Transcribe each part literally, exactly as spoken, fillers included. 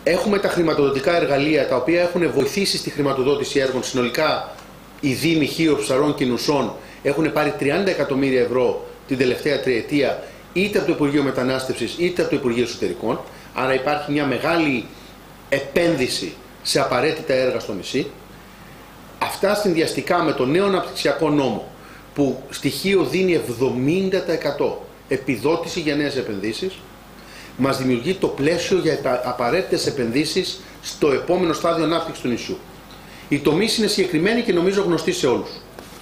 Έχουμε τα χρηματοδοτικά εργαλεία τα οποία έχουν βοηθήσει στη χρηματοδότηση έργων. Συνολικά οι Δήμοι Χίος, Ψαρών και Νουσών έχουν πάρει τριάντα εκατομμύρια ευρώ την τελευταία τριετία, είτε από το Υπουργείο Μετανάστευσης είτε από το Υπουργείο Εσωτερικών. Άρα υπάρχει μια μεγάλη επένδυση σε απαραίτητα έργα στο νησί. Αυτά συνδυαστικά με το νέο αναπτυξιακό νόμο που στοιχείο δίνει εβδομήντα τοις εκατό επιδότηση για νέες επενδύσεις, μας δημιουργεί το πλαίσιο για απαραίτητες επενδύσεις στο επόμενο στάδιο ανάπτυξης του νησιού. Οι τομείς είναι συγκεκριμένοι και νομίζω γνωστοί σε όλους.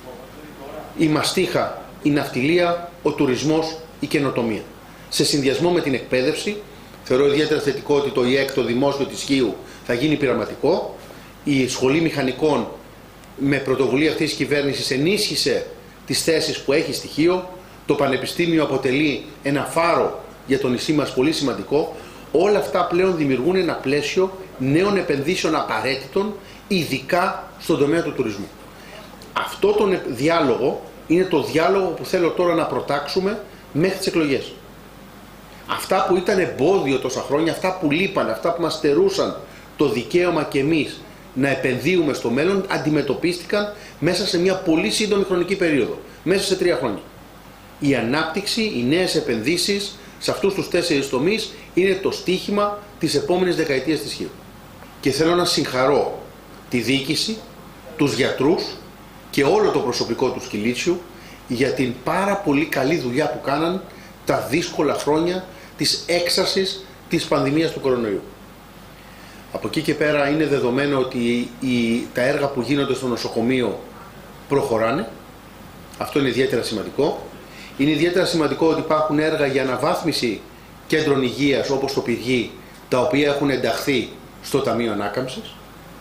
Η μαστίχα, η ναυτιλία, ο τουρισμός, η καινοτομία. Σε συνδυασμό με την εκπαίδευση, θεωρώ ιδιαίτερα θετικό ότι το ΙΕΚ, το δημόσιο της Χίου, θα γίνει πειραματικό. Η Σχολή Μηχανικών, με πρωτοβουλία αυτής της κυβέρνησης, ενίσχυσε τις θέσεις που έχει στη Χίο. Το Πανεπιστήμιο αποτελεί ένα φάρο για το νησί μας πολύ σημαντικό. Όλα αυτά πλέον δημιουργούν ένα πλαίσιο νέων επενδύσεων απαραίτητων, ειδικά στον τομέα του τουρισμού. Αυτό τον διάλογο είναι το διάλογο που θέλω τώρα να προτάξουμε μέχρι τις εκλογές. Αυτά που ήταν εμπόδιο τόσα χρόνια, αυτά που λείπαν, αυτά που μας στερούσαν το δικαίωμα και εμείς να επενδύουμε στο μέλλον, αντιμετωπίστηκαν μέσα σε μια πολύ σύντομη χρονική περίοδο, μέσα σε τρία χρόνια. Η ανάπτυξη, οι νέες επενδύσεις σε αυτούς τους τέσσερις τομείς είναι το στίχημα της επόμενης δεκαετίας της Χίου. Και θέλω να συγχαρώ τη διοίκηση, τους γιατρούς και όλο το προσωπικό του Σκυλίτσιου για την πάρα πολύ καλή δουλειά που κάναν τα δύσκολα χρόνια της έξαρσης της πανδημίας του κορονοϊού. Από εκεί και πέρα είναι δεδομένο ότι οι, τα έργα που γίνονται στο νοσοκομείο προχωράνε. Αυτό είναι ιδιαίτερα σημαντικό. Είναι ιδιαίτερα σημαντικό ότι υπάρχουν έργα για αναβάθμιση κέντρων υγείας όπως το Πυργή, τα οποία έχουν ενταχθεί στο Ταμείο Ανάκαμψης.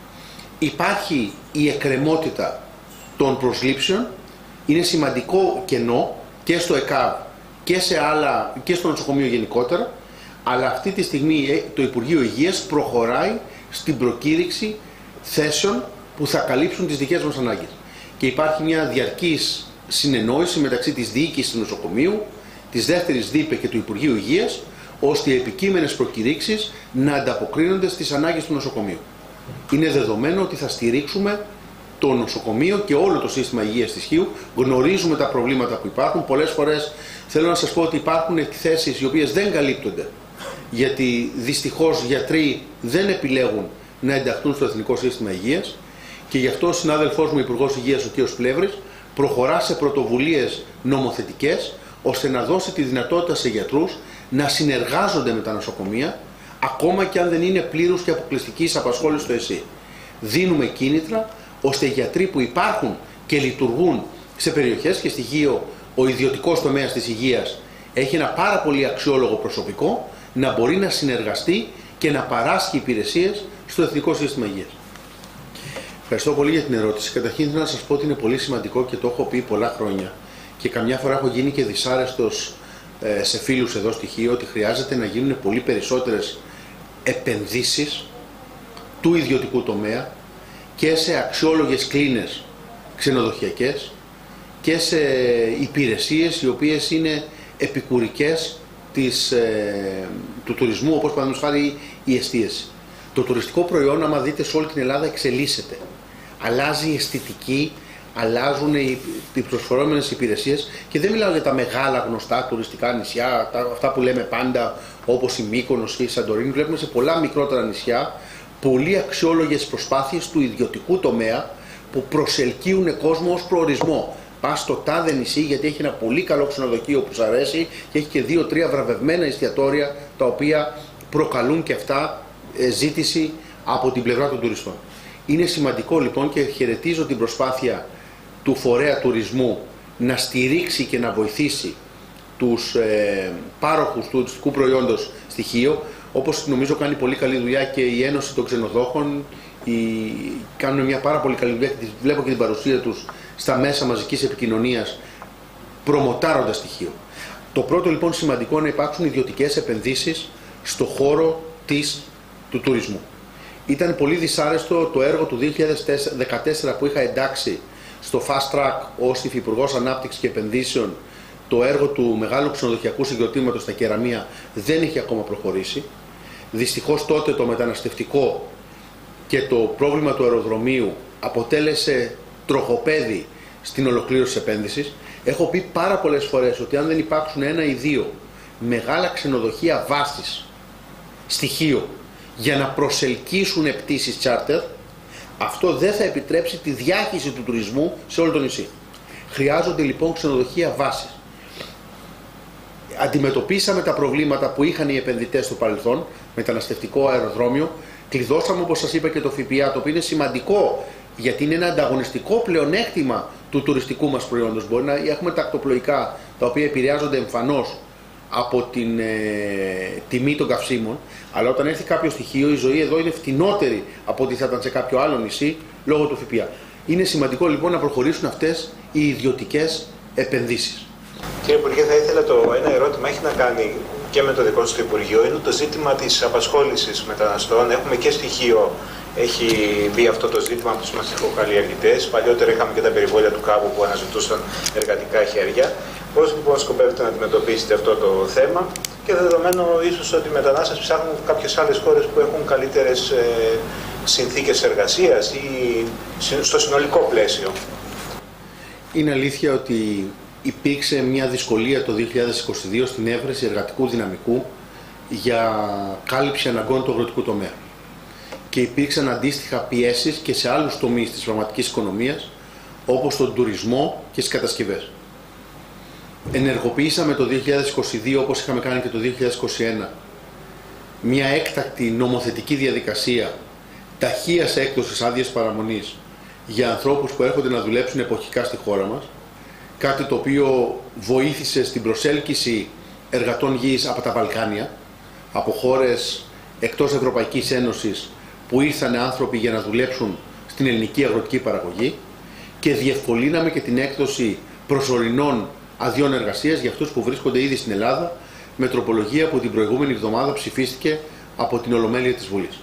Υπάρχει η εκκρεμότητα των προσλήψεων. Είναι σημαντικό κενό και στο ΕΚΑΒ και, σε άλλα, και στο νοσοκομείο γενικότερα. Αλλά αυτή τη στιγμή το Υπουργείο Υγείας προχωράει στην προκήρυξη θέσεων που θα καλύψουν τις δικές μας ανάγκες. Και υπάρχει μια διαρκής συνεννόηση μεταξύ της διοίκησης του νοσοκομείου, της δεύτερης ΔΥΠΕ και του Υπουργείου Υγείας, ώστε οι επικείμενες προκηρύξεις να ανταποκρίνονται στις ανάγκες του νοσοκομείου. Είναι δεδομένο ότι θα στηρίξουμε το νοσοκομείο και όλο το σύστημα υγείας της Χίου. Γνωρίζουμε τα προβλήματα που υπάρχουν. Πολλές φορές θέλω να σας πω ότι υπάρχουν θέσεις οι οποίες δεν καλύπτονται, γιατί δυστυχώς γιατροί δεν επιλέγουν να ενταχθούν στο Εθνικό Σύστημα Υγείας, και γι' αυτό ο συνάδελφός μου, Υπουργός Υγείας, ο κ. Πλεύρης, προχωρά σε πρωτοβουλίες νομοθετικές, ώστε να δώσει τη δυνατότητα σε γιατρούς να συνεργάζονται με τα νοσοκομεία, ακόμα και αν δεν είναι πλήρους και αποκλειστικής απασχόλησης στο ΕΣΥ. Δίνουμε κίνητρα, ώστε οι γιατροί που υπάρχουν και λειτουργούν σε περιοχές, και στη Χίο ο ιδιωτικός τομέας της υγείας έχει ένα πάρα πολύ αξιόλογο προσωπικό, να μπορεί να συνεργαστεί και να παράσχει υπηρεσίες στο Εθνικό Σύστημα Υγείας. Ευχαριστώ πολύ για την ερώτηση. Καταρχήν θέλω να σας πω ότι είναι πολύ σημαντικό και το έχω πει πολλά χρόνια και καμιά φορά έχω γίνει και δυσάρεστος ε, σε φίλους εδώ στη Χίο, ότι χρειάζεται να γίνουν πολύ περισσότερες επενδύσεις του ιδιωτικού τομέα και σε αξιόλογες κλίνες ξενοδοχειακές και σε υπηρεσίες οι οποίες είναι επικουρικές της, ε, του τουρισμού, όπως παραδείγματος χάρη η εστίαση. Το τουριστικό προϊόν, άμα δείτε, σε όλη την Ελλάδα εξελίσσεται. Αλλάζει η αισθητική, αλλάζουν οι, οι προσφορόμενες υπηρεσίες, και δεν μιλάω για τα μεγάλα γνωστά τουριστικά νησιά, τα, αυτά που λέμε πάντα, όπως η Μύκονος και η Σαντορίνη. Βλέπουμε σε πολλά μικρότερα νησιά πολύ αξιόλογες προσπάθειες του ιδιωτικού τομέα που προσελκύουν κόσμο ως προορισμό. Πας στο τάδε νησί γιατί έχει ένα πολύ καλό ξενοδοχείο που σου αρέσει και έχει και δύο-τρία βραβευμένα εστιατόρια τα οποία προκαλούν και αυτά ζήτηση από την πλευρά των τουριστών. Είναι σημαντικό λοιπόν, και χαιρετίζω την προσπάθεια του φορέα τουρισμού να στηρίξει και να βοηθήσει τους ε, πάροχους του τουριστικού προϊόντος στη Χίο, όπως νομίζω κάνει πολύ καλή δουλειά και η Ένωση των Ξενοδόχων. Η... κάνουν μια πάρα πολύ καλή δουλειά και βλέπω και την παρουσία τους στα μέσα μαζικής επικοινωνίας, προμοτάροντας τη Χίο. Το πρώτο λοιπόν σημαντικό είναι να υπάρξουν ιδιωτικές επενδύσεις στο χώρο της, του τουρισμού. Ήταν πολύ δυσάρεστο το έργο του δύο χιλιάδες δεκατέσσερα που είχα εντάξει στο Fast Track ως Υφυπουργός Ανάπτυξης και Επενδύσεων. Το έργο του μεγάλου ξενοδοχειακού συγκροτήματος στα Κεραμεία δεν είχε ακόμα προχωρήσει. Δυστυχώς τότε το μεταναστευτικό και το πρόβλημα του αεροδρομίου αποτέλεσε τροχοπέδι στην ολοκλήρωση της επένδυσης. Έχω πει πάρα πολλές φορές ότι αν δεν υπάρξουν ένα ή δύο μεγάλα ξενοδοχεία βάσης στοιχείο για να προσελκύσουν πτήσεις charter, αυτό δεν θα επιτρέψει τη διάχυση του τουρισμού σε όλο το νησί. Χρειάζονται λοιπόν ξενοδοχεία βάσης. Αντιμετωπίσαμε τα προβλήματα που είχαν οι επενδυτές στο παρελθόν, μεταναστευτικό αεροδρόμιο, κλειδώσαμε όπως σας είπα και το ΦΠΑ, το οποίο είναι σημαντικό γιατί είναι ένα ανταγωνιστικό πλεονέκτημα του τουριστικού μας προϊόντος. Μπορεί να έχουμε τα ακτοπλοϊκά τα οποία επηρεάζονται εμφανώς από την ε, τιμή των καυσίμων, αλλά όταν έρθει κάποιο στοιχείο η ζωή εδώ είναι φτηνότερη από ό,τι θα ήταν σε κάποιο άλλο νησί λόγω του ΦΠΑ. Είναι σημαντικό λοιπόν να προχωρήσουν αυτές οι ιδιωτικές επενδύσεις. Κύριε Υπουργέ, θα ήθελα το ένα ερώτημα έχει να κάνει και με το δικό σας το Υπουργείο. Είναι το ζήτημα της απασχόλησης μεταναστών. Έχουμε και στοιχείο, έχει μπει αυτό το ζήτημα από τους μαστιχοκαλλιεργητές. Παλιότερα είχαμε και τα περιβόλια του κάβου που αναζητούσαν εργατικά χέρια. Πώς λοιπόν σκοπεύετε να αντιμετωπίσετε αυτό το θέμα και δεδομένου ίσως ότι οι μετανάστες ψάχνουν κάποιες άλλες χώρες που έχουν καλύτερες ε, συνθήκες εργασίας ή στο συνολικό πλαίσιο? Είναι αλήθεια ότι υπήρξε μια δυσκολία το δύο χιλιάδες είκοσι δύο στην έβρεση εργατικού δυναμικού για κάλυψη αναγκών του αγροτικού τομέα. Και υπήρξαν αντίστοιχα πιέσεις και σε άλλους τομείς της πραγματικής οικονομίας, όπως τον τουρισμό και τις κατασκευές. Ενεργοποιήσαμε το δύο χιλιάδες είκοσι δύο, όπως είχαμε κάνει και το δύο χιλιάδες είκοσι ένα, μια έκτακτη νομοθετική διαδικασία ταχείας έκδοσης άδειας παραμονής για ανθρώπους που έρχονται να δουλέψουν εποχικά στη χώρα μας, κάτι το οποίο βοήθησε στην προσέλκυση εργατών γης από τα Βαλκάνια, από χώρες εκτός Ευρωπαϊκής Ένωσης που ήρθαν άνθρωποι για να δουλέψουν στην ελληνική αγροτική παραγωγή, και διευκολύναμε και την έκδοση προσωρινών αδειών εργασίας για αυτούς που βρίσκονται ήδη στην Ελλάδα, με τροπολογία που την προηγούμενη εβδομάδα ψηφίστηκε από την Ολομέλεια της Βουλής.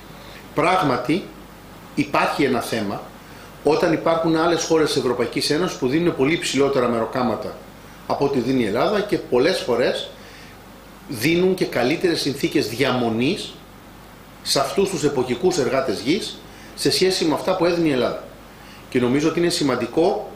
Πράγματι υπάρχει ένα θέμα όταν υπάρχουν άλλες χώρες της Ευρωπαϊκής Ένωσης που δίνουν πολύ ψηλότερα μεροκάματα από ό,τι δίνει η Ελλάδα και πολλές φορές δίνουν και καλύτερες συνθήκες διαμονής σε αυτούς τους εποχικούς εργάτες γης σε σχέση με αυτά που έδινε η Ελλάδα. Και νομίζω ότι είναι σημαντικό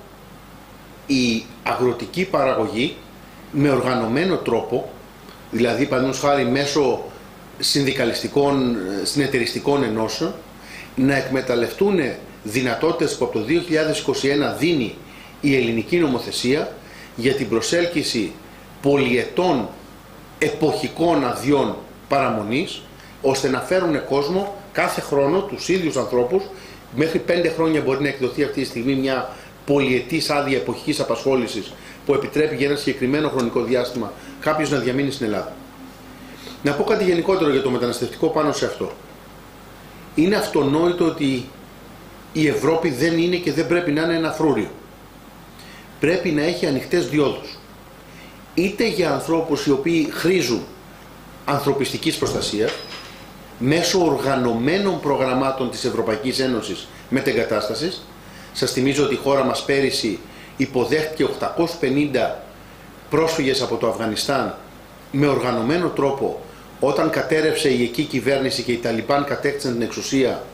η αγροτική παραγωγή με οργανωμένο τρόπο, δηλαδή παραδείγματος χάρη μέσω συνδικαλιστικών, συνεταιριστικών ενώσεων, να εκμεταλλευτούν δυνατότητες που από το δύο χιλιάδες είκοσι ένα δίνει η ελληνική νομοθεσία για την προσέλκυση πολυετών εποχικών αδειών παραμονής, ώστε να φέρουν κόσμο κάθε χρόνο τους ίδιους ανθρώπους. Μέχρι πέντε χρόνια μπορεί να εκδοθεί αυτή τη στιγμή μια πολυετής άδεια εποχικής απασχόλησης που επιτρέπει για ένα συγκεκριμένο χρονικό διάστημα κάποιος να διαμείνει στην Ελλάδα. Να πω κάτι γενικότερο για το μεταναστευτικό πάνω σε αυτό. Είναι αυτονόητο ότι η Ευρώπη δεν είναι και δεν πρέπει να είναι ένα φρούριο. Πρέπει να έχει ανοιχτές διόδους. Είτε για ανθρώπους οι οποίοι χρήζουν ανθρωπιστικής προστασίας, μέσω οργανωμένων προγραμμάτων της Ευρωπαϊκής Ένωσης μετεγκατάστασης. Σας θυμίζω ότι η χώρα μας πέρυσι υποδέχτηκε οκτακόσιους πενήντα πρόσφυγες από το Αφγανιστάν με οργανωμένο τρόπο, όταν κατέρευσε η εκεί κυβέρνηση και οι Ταλιμπάν κατέκτησαν την εξουσία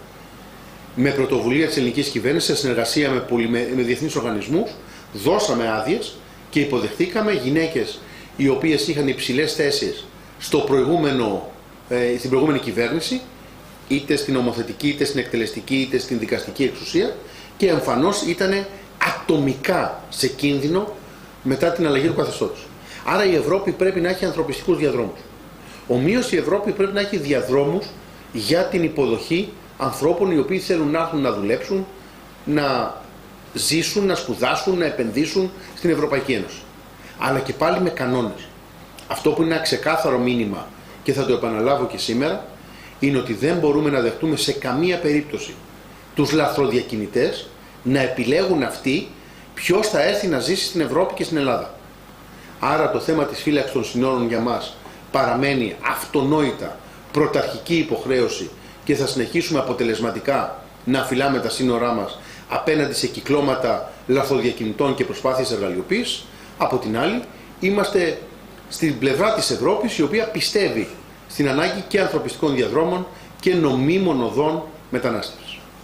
με πρωτοβουλία της ελληνικής κυβέρνησης, σε συνεργασία με, πολυ... με διεθνείς οργανισμούς, δώσαμε άδειες και υποδεχτήκαμε γυναίκες οι οποίες είχαν υψηλές θέσεις στο προηγούμενο, ε, στην προηγούμενη κυβέρνηση, είτε στην νομοθετική, είτε στην εκτελεστική, είτε στην δικαστική εξουσία, και εμφανώς ήταν ατομικά σε κίνδυνο μετά την αλλαγή του καθεστώτος. Άρα η Ευρώπη πρέπει να έχει ανθρωπιστικούς διαδρόμους. Ομοίως η Ευρώπη πρέπει να έχει διαδρόμους για την υποδοχή ανθρώπων οι οποίοι θέλουν να έρθουν να δουλέψουν, να ζήσουν, να σπουδάσουν, να επενδύσουν στην Ευρωπαϊκή Ένωση. Αλλά και πάλι με κανόνες. Αυτό που είναι ένα ξεκάθαρο μήνυμα και θα το επαναλάβω και σήμερα, είναι ότι δεν μπορούμε να δεχτούμε σε καμία περίπτωση τους λαθροδιακινητές να επιλέγουν αυτοί ποιος θα έρθει να ζήσει στην Ευρώπη και στην Ελλάδα. Άρα το θέμα της φύλαξης των συνόρων για μας παραμένει αυτονόητα πρωταρχική υποχρέωση και θα συνεχίσουμε αποτελεσματικά να φυλάμε τα σύνορά μας απέναντι σε κυκλώματα λαθροδιακινητών και προσπάθειες εργαλειοποίησης. Από την άλλη, είμαστε στην πλευρά της Ευρώπης, η οποία πιστεύει στην ανάγκη και ανθρωπιστικών διαδρόμων και νομίμων οδών μετανάστευσης.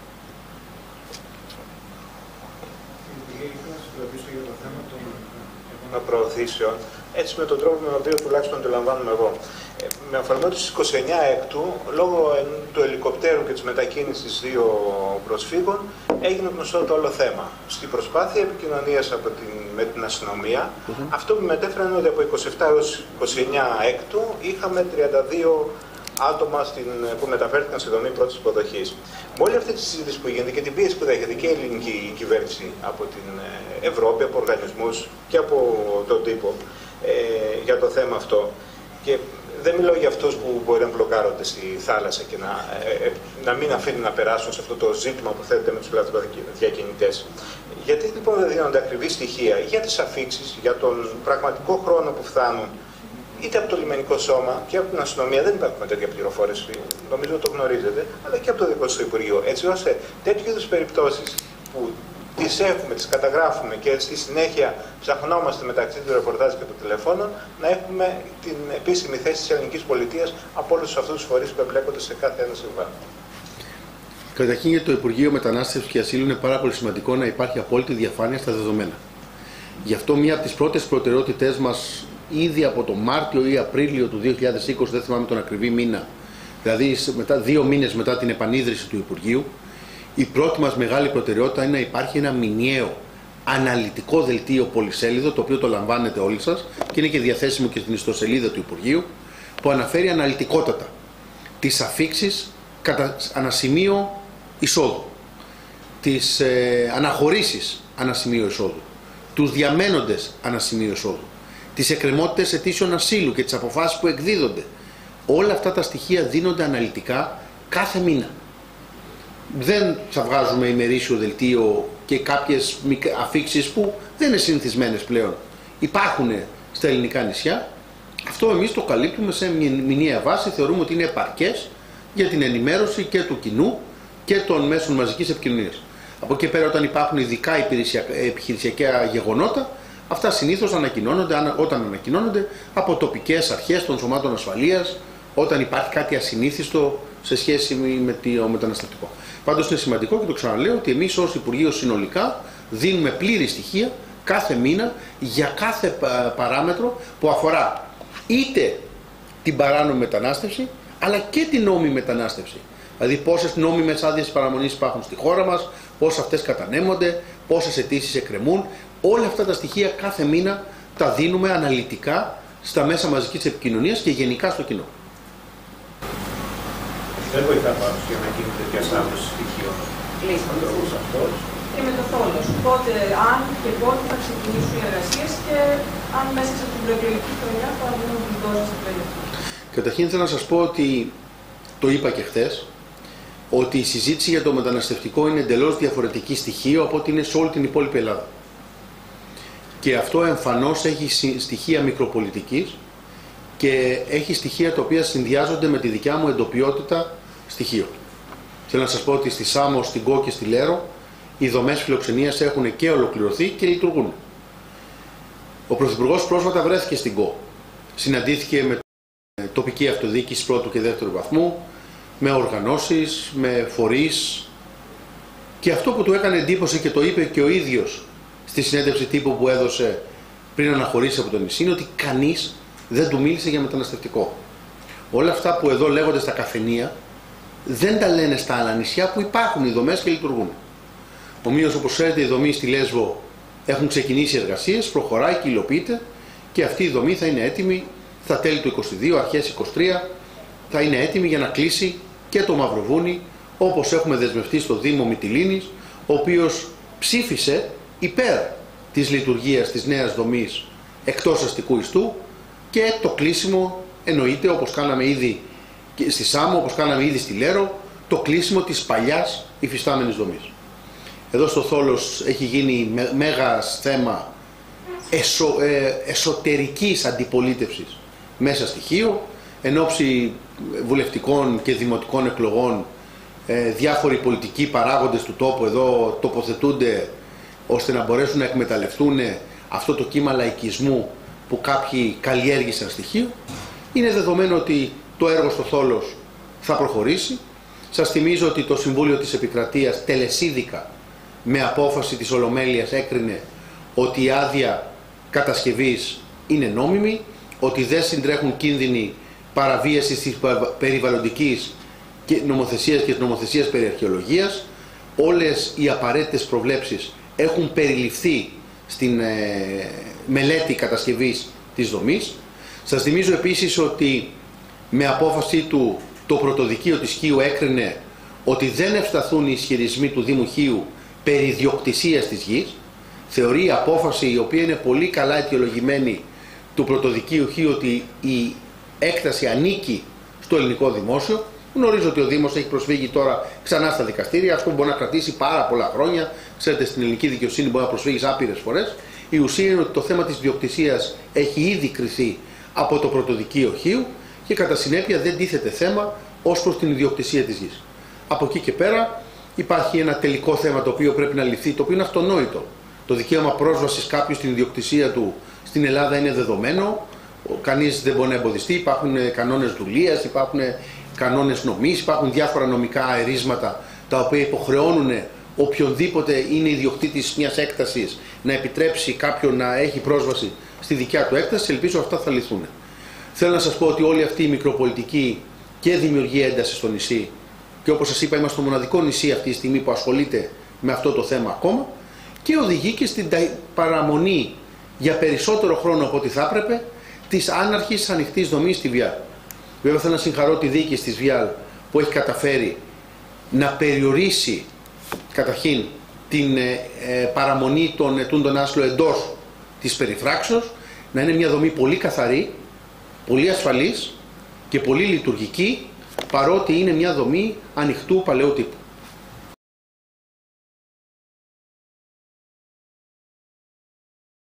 Προωθήσεων, έτσι με τον τρόπο με τον οποίο τουλάχιστον το λαμβάνουμε εγώ. Ε, με αφορμή του είκοσι εννέα έκτου, λόγω του ελικοπτέρου και της μετακίνησης δύο προσφύγων, έγινε γνωστό το όλο θέμα. Στην προσπάθεια επικοινωνίας από την, με την αστυνομία, mm-hmm. αυτό που μετέφεραν ότι από είκοσι επτά έως είκοσι εννέα έκτου είχαμε τριάντα δύο άτομα στην, που μεταφέρθηκαν στη δομή πρώτης υποδοχής. Με όλη αυτή τη συζήτηση που γίνεται και την πίεση που δέχεται και η ελληνική κυβέρνηση από την Ευρώπη, από οργανισμούς και από τον τύπο ε, για το θέμα αυτό. Και δεν μιλάω για αυτούς που μπορεί να μπλοκάρονται στη θάλασσα και να, ε, να μην αφήνουν να περάσουν σε αυτό το ζήτημα που θέτεται με τους λαθροδιακινητές. Γιατί λοιπόν δεν δίνονται ακριβή στοιχεία για τις αφίξεις, για τον πραγματικό χρόνο που φτάνουν, είτε από το λιμενικό σώμα και από την αστυνομία, δεν υπάρχουν τέτοια πληροφόρηση, νομίζω το γνωρίζετε, αλλά και από το δικό σας Υπουργείο. Έτσι ώστε τέτοιου είδους περιπτώσεις που τις έχουμε, τις καταγράφουμε και στη συνέχεια ψαχνόμαστε μεταξύ του ρεπορτάζ και των τηλεφώνων, να έχουμε την επίσημη θέση της ελληνικής πολιτείας από όλους αυτούς τους φορείς που εμπλέκονται σε κάθε ένα συμβάν. Καταρχήν, για το Υπουργείο Μετανάστευσης και Ασύλου είναι πάρα πολύ σημαντικό να υπάρχει απόλυτη διαφάνεια στα δεδομένα. Γι' αυτό μία από τις πρώτες προτεραιότητές μας, ήδη από το Μάρτιο ή Απρίλιο του δύο χιλιάδες είκοσι, δεν θυμάμαι τον ακριβή μήνα, δηλαδή μετά, δύο μήνες μετά την επανίδρυση του Υπουργείου, η πρώτη μας μεγάλη προτεραιότητα είναι να υπάρχει ένα μηνιαίο αναλυτικό δελτίο πολυσέλιδο, το οποίο το λαμβάνετε όλοι σας και είναι και διαθέσιμο και στην ιστοσελίδα του Υπουργείου, που αναφέρει αναλυτικότατα τις αφίξεις κατά ανασημείο εισόδου, τις ε, αναχωρήσεις ανασημείο εισόδου, τους διαμένοντες ανασημείο εισόδου, τις εκκρεμότητες αιτήσεων ασύλου και τις αποφάσεις που εκδίδονται. Όλα αυτά τα στοιχεία δίνονται αναλυτικά κάθε μήνα. Δεν θα βγάζουμε ημερήσιο δελτίο και κάποιες αφίξεις που δεν είναι συνηθισμένες πλέον. Υπάρχουν στα ελληνικά νησιά. Αυτό εμείς το καλύπτουμε σε μηνιαία βάση. Θεωρούμε ότι είναι επαρκές για την ενημέρωση και του κοινού και των μέσων μαζικής επικοινωνίας. Από εκεί πέρα, όταν υπάρχουν ειδικά επιχειρησιακά γεγονότα, αυτά συνήθως ανακοινώνονται, όταν ανακοινώνονται από τοπικές αρχές των σωμάτων ασφαλείας, όταν υπάρχει κάτι ασυνήθιστο σε σχέση με το μεταναστευτικό. Πάντως είναι σημαντικό και το ξαναλέω ότι εμείς ως Υπουργείο συνολικά δίνουμε πλήρη στοιχεία κάθε μήνα για κάθε παράμετρο που αφορά είτε την παράνομη μετανάστευση αλλά και την νόμιμη μετανάστευση. Δηλαδή πόσες νόμιμες άδειες παραμονής υπάρχουν στη χώρα μας, πόσες αυτές κατανέμονται, πόσες αιτήσεις εκκρεμούν. Όλα αυτά τα στοιχεία κάθε μήνα τα δίνουμε αναλυτικά στα μέσα μαζικής επικοινωνίας και γενικά στο κοινό. Δεν βοηθά πάνω για να γίνει τέτοια στάθμιση στοιχείων. Λύσαμε. Και με το θόλος. Πότε, αν και πότε θα ξεκινήσουν οι εργασίες και αν μέσα σε την προεκλογική χρονιά θα δούμε βουλντόζες στο πλαίσιο. Καταρχήν θέλω να σας πω ότι το είπα και χθες, ότι η συζήτηση για το μεταναστευτικό είναι εντελώς διαφορετική στοιχείο από ό,τι είναι σε όλη την υπόλοιπη Ελλάδα. Και αυτό εμφανώς έχει στοιχεία μικροπολιτικής και έχει στοιχεία τα οποία συνδυάζονται με τη δικιά μου εντοπιότητα στοιχείων. Θέλω να σας πω ότι στη Σάμο, στην Κο και στη Λέρο οι δομές φιλοξενίας έχουν και ολοκληρωθεί και λειτουργούν. Ο Πρωθυπουργός πρόσφατα βρέθηκε στην Κο. Συναντήθηκε με τοπική αυτοδιοίκηση πρώτου και δεύτερου βαθμού, με οργανώσεις, με φορείς, και αυτό που του έκανε εντύπωση και το είπε και ο ίδιος στη συνέντευξη τύπου που έδωσε πριν αναχωρήσει από το νησί, είναι ότι κανείς δεν του μίλησε για μεταναστευτικό. Όλα αυτά που εδώ λέγονται στα καφενεία δεν τα λένε στα άλλα νησιά που υπάρχουν οι δομές και λειτουργούν. Ομοίως, όπως ξέρετε, οι δομές στη Λέσβο έχουν ξεκινήσει εργασίες, προχωράει και υλοποιείται, και αυτή η δομή θα είναι έτοιμη στα τέλη του είκοσι δύο, αρχές είκοσι τρία, θα είναι έτοιμη για να κλείσει και το Μαυροβούνι, όπως έχουμε δεσμευτεί στο Δήμο Μυτιλήνης, ο οποίος ψήφισε υπέρ της λειτουργίας της νέας δομής εκτός αστικού ιστού, και το κλείσιμο εννοείται, όπως κάναμε ήδη στη Σάμο, όπως κάναμε ήδη στη Λέρο, το κλείσιμο της παλιάς υφιστάμενης δομής. Εδώ στο Θόλος έχει γίνει μέγας θέμα εσω, ε, εσωτερικής αντιπολίτευσης μέσα στοιχείο, εν ώψη βουλευτικών και δημοτικών εκλογών. Ε, διάφοροι πολιτικοί παράγοντες του τόπου εδώ τοποθετούνται ώστε να μπορέσουν να εκμεταλλευτούν αυτό το κύμα λαϊκισμού που κάποιοι καλλιέργησαν στοιχείο. Είναι δεδομένο ότι το έργο στο Θόλος θα προχωρήσει. Σας θυμίζω ότι το Συμβούλιο της Επικρατείας τελεσίδικα με απόφαση της Ολομέλειας έκρινε ότι η άδεια κατασκευής είναι νόμιμη, ότι δεν συντρέχουν κίνδυνοι παραβίασης της περιβαλλοντικής νομοθεσίας και της νομοθεσίας περί αρχαιολογίας. Όλες οι απαραίτητες προβλέψεις έχουν περιληφθεί στην ε, μελέτη κατασκευής της δομής. Σας θυμίζω επίσης ότι με απόφαση του το πρωτοδικείο της Χίου έκρινε ότι δεν ευσταθούν οι ισχυρισμοί του Δήμου Χίου περί ιδιοκτησίας της γης. Θεωρεί η απόφαση, η οποία είναι πολύ καλά αιτιολογημένη, του πρωτοδικείου Χίου ότι η έκταση ανήκει στο ελληνικό δημόσιο. Γνωρίζω ότι ο Δήμος έχει προσφύγει τώρα ξανά στα δικαστήρια. Αυτό μπορεί να κρατήσει πάρα πολλά χρόνια. Ξέρετε, στην ελληνική δικαιοσύνη μπορεί να προσφύγει άπειρες φορές. Η ουσία είναι ότι το θέμα της ιδιοκτησίας έχει ήδη κριθεί από το πρωτοδικείο Χίου και κατά συνέπεια δεν τίθεται θέμα ως προς την ιδιοκτησία της γης. Από εκεί και πέρα υπάρχει ένα τελικό θέμα το οποίο πρέπει να λυθεί, το οποίο είναι αυτονόητο. Το δικαίωμα πρόσβασης κάποιου στην ιδιοκτησία του στην Ελλάδα είναι δεδομένο. Κανείς δεν μπορεί να εμποδιστεί. Υπάρχουν κανόνες δουλείας, υπάρχουν κανόνες νομής, υπάρχουν διάφορα νομικά αερίσματα τα οποία υποχρεώνουν οποιονδήποτε είναι ιδιοκτήτης μιας έκτασης να επιτρέψει κάποιον να έχει πρόσβαση στη δικιά του έκταση. Ελπίζω αυτά θα λυθούν. Θέλω να σας πω ότι όλη αυτή η μικροπολιτική και δημιουργεί ένταση στο νησί, και όπως σας είπα είμαστε το μοναδικό νησί αυτή τη στιγμή που ασχολείται με αυτό το θέμα ακόμα, και οδηγεί και στην παραμονή για περισσότερο χρόνο από ό,τι θα έπρεπε της άναρχης ανοιχτής δομής στη Βιάλ. Βέβαια θέλω να συγχαρώ τη διοίκηση της Βιάλ που έχει καταφέρει να περιορίσει καταρχήν την ε, ε, παραμονή των ετούντων άσυλο εντός της περιφράξεως, να είναι μια δομή πολύ καθαρή, πολύ ασφαλής και πολύ λειτουργική, παρότι είναι μια δομή ανοιχτού παλαιού τύπου.